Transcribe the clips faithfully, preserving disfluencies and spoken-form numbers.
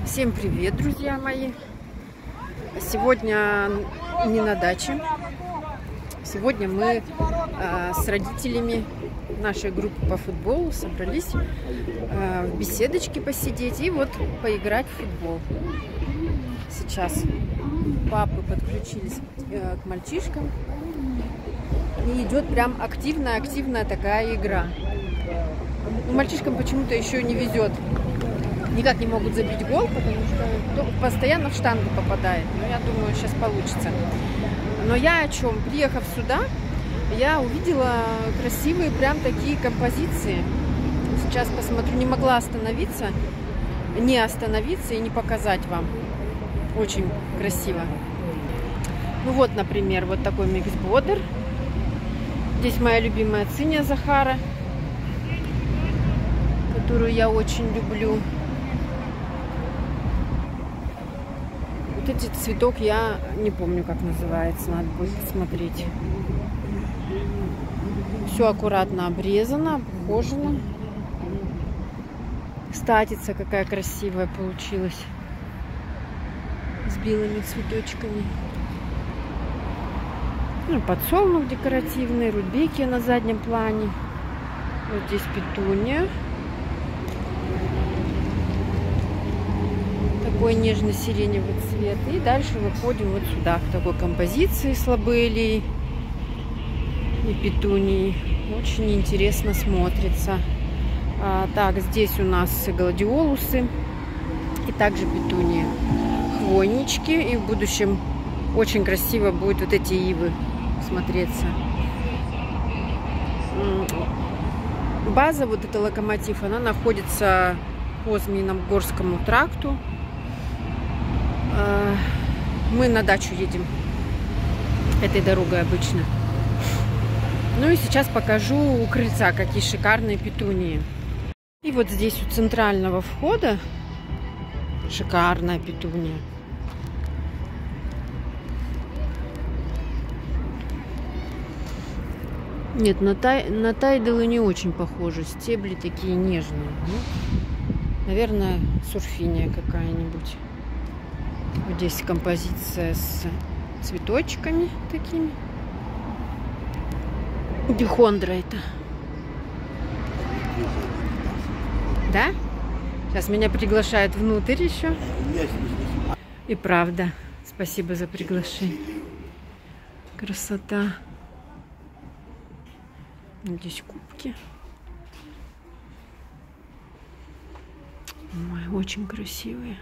Всем привет, друзья мои! Сегодня не на даче. Сегодня мы э, с родителями нашей группы по футболу собрались э, в беседочке посидеть и вот поиграть в футбол. Сейчас папы подключились э, к мальчишкам. И идет прям активная-активная такая игра. Но мальчишкам почему-то еще не везет. Никак не могут забить гол, потому что постоянно в штангу попадает. Но я думаю, сейчас получится. Но я о чем? Приехав сюда, я увидела красивые прям такие композиции. Сейчас посмотрю, не могла остановиться, не остановиться и не показать вам. Очень красиво. Ну вот, например, вот такой микс-бодер. Здесь моя любимая циния Захара, которую я очень люблю. Вот этот цветок я не помню, как называется, надо будет посмотреть. Все аккуратно обрезано, обхожено. Статица какая красивая получилась с белыми цветочками. Ну, подсолнух декоративный, рудбекия на заднем плане. Вот здесь петуния. Такой нежно-сиреневый цвет. И дальше выходим вот сюда, к такой композиции с лобелией и петунией. Очень интересно смотрится. А, так, здесь у нас гладиолусы и также петуния. Хвойнички. И в будущем очень красиво будет вот эти ивы смотреться. База, вот это локомотив, она находится по Змеиногорскому тракту. Мы на дачу едем этой дорогой обычно. Ну и сейчас покажу у крыльца, какие шикарные петунии. И вот здесь у центрального входа шикарная петуния. Нет, на, тай, на тайдалы не очень похожи. Стебли такие нежные. Ну, наверное, сурфиния какая-нибудь. Вот здесь композиция с цветочками такими. Дихондра это. Да? Сейчас меня приглашают внутрь еще. И правда. Спасибо за приглашение. Красота. Здесь кубки. Ой, очень красивые.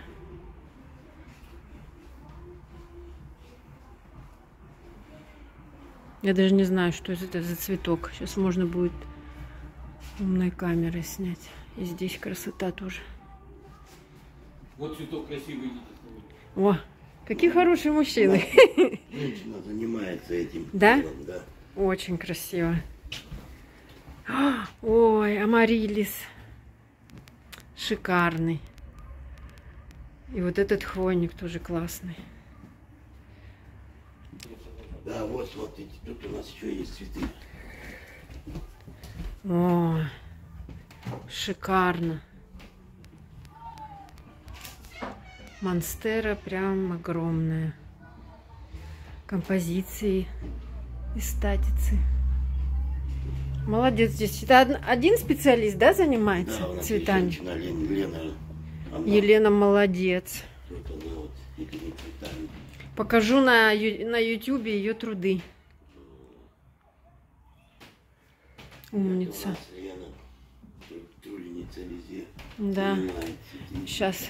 Я даже не знаю, что это за цветок. Сейчас можно будет умной камерой снять. И здесь красота тоже. Вот цветок красивый. О, какие хорошие мужчины. Женщина занимается этим. Да? Делом, да. Очень красиво. Ой, амарилис. Шикарный. И вот этот хвойник тоже классный. Да, вот смотрите, тут у нас еще есть цветы. О, шикарно. Монстера прям огромная. Композиции и статицы. Молодец, здесь это один специалист, да, занимается да, цветами? Женщина, Лена, она, Елена молодец. вот она вот этими цветами. Покажу на, на ютубе ее труды. Умница. Лена, трудница везде. Да. Сейчас.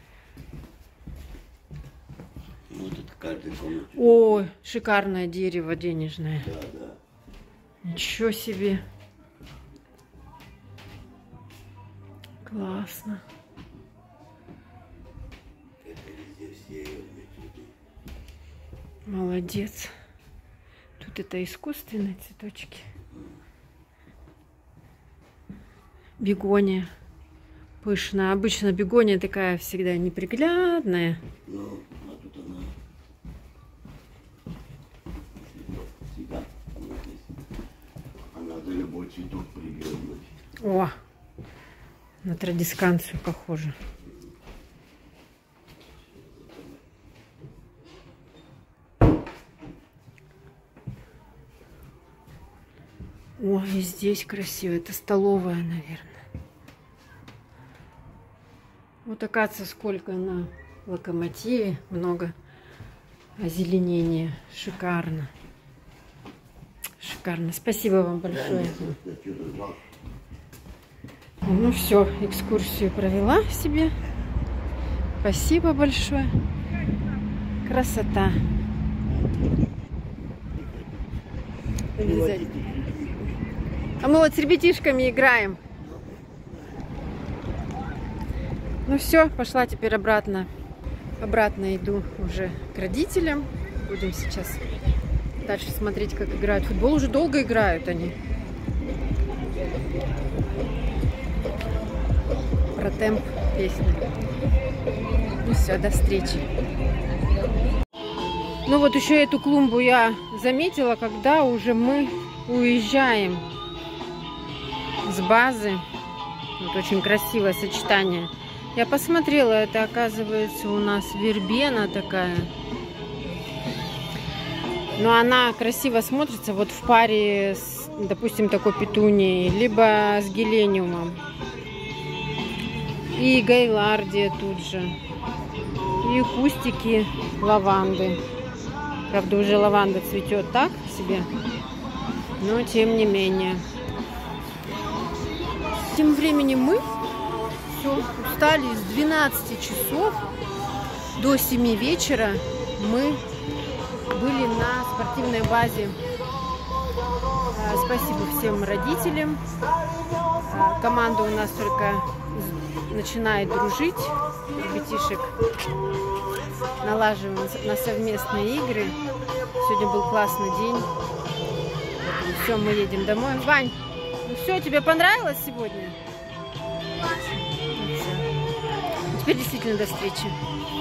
Ну, тут каждый комнате. О, шикарное дерево денежное. Да, да. Ничего себе. Классно. Это везде все цветы. Молодец. Тут это искусственные цветочки. Бегония. Пышная. Обычно бегония такая всегда неприглядная. Ну, а тут она всегда. Она за любой цветок приглядывать. О, на традисканцию похоже. О, и здесь красиво. Это столовая, наверное. Вот, оказывается, сколько на Локомотиве. Много озеленения. Шикарно. Шикарно. Спасибо вам большое. Ну все, экскурсию провела себе. Спасибо большое. Красота. А мы вот с ребятишками играем. Ну все, пошла теперь обратно. Обратно иду уже к родителям. Будем сейчас дальше смотреть, как играют в футбол. Уже долго играют они. Про темп песни. Ну все, до встречи. Ну вот еще эту клумбу я заметила, когда уже мы уезжаем с базы. Вот очень красивое сочетание. Я посмотрела, это оказывается у нас вербена такая. Но она красиво смотрится вот в паре с, допустим, такой петунией, либо с гелениумом. И гайлардия тут же. И кустики лаванды. Правда, уже лаванда цветет так себе, но тем не менее. Тем временем мы все устали с двенадцати часов до семи вечера. Мы были на спортивной базе. Спасибо всем родителям. Команда у нас только начинает дружить. Ребятишек налаживаем на совместные игры. Сегодня был классный день. Все, мы едем домой. Вань, ну все, тебе понравилось сегодня? Ну, теперь действительно до встречи.